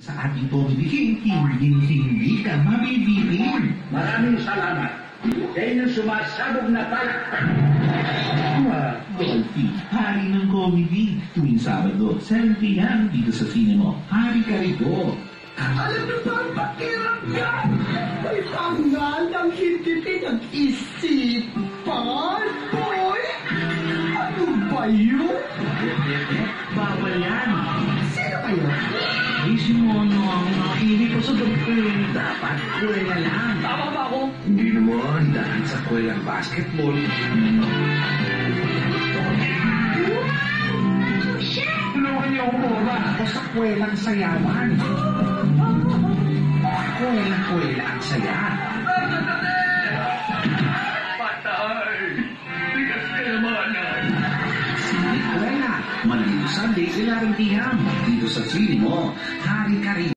Sa ating comedy, hindi ka mabibitin. Maraming salamat. Sa inyong sumasabog na palakpak. Dolphy, hari ng comedy. Tuwing Sabado, 7 p.m. dito sa Cinema. Hari ka rito. Alam niyo ba ang pakiramdam? May tangal ng hindi pinag-isipan, boy! Ano ba yun? Bawal yan. Sino kayo? Si Mono ang nakinig ko sa doktor. Dapat kuwela lang. Tama ba ako? Hindi naman. Dahil sa kuwelang basketball. Tulungan niyo ako, Mora. Ako sa kuwelang sayawan. Kuwela ang saya. Patay! Bigas ka naman Sini kuwela. Maligo Sunday, 11 p.m. Dito sa Cinema. Hari ka rin.